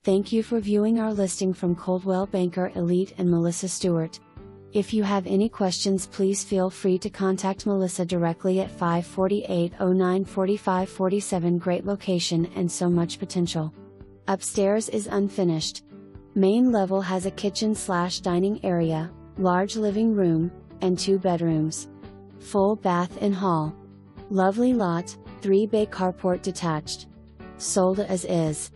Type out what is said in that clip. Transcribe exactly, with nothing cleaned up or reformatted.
Thank you for viewing our listing from Coldwell Banker Elite and Melissa Stewart. If you have any questions, please feel free to contact Melissa directly at five forty-eight oh nine forty-five forty-seven. Great location and so much potential. Upstairs is unfinished. Main level has a kitchen slash dining area, large living room, and two bedrooms. Full bath and hall. Lovely lot, three bay carport detached. Sold as is.